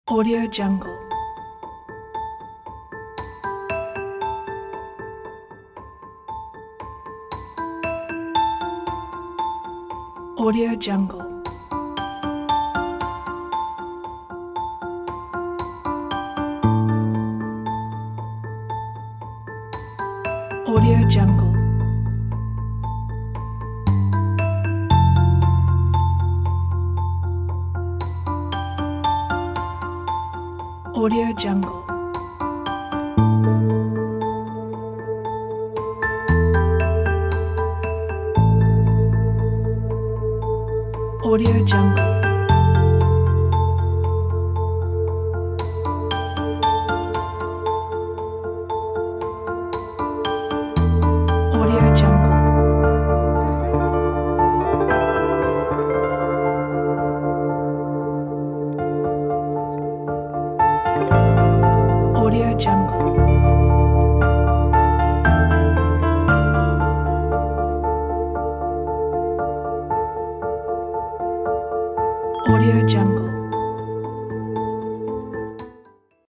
Audio Jungle. Audio Jungle. Audio Jungle. Audio Jungle. Audio Jungle. Audio Jungle. Audio Jungle. Audio Jungle.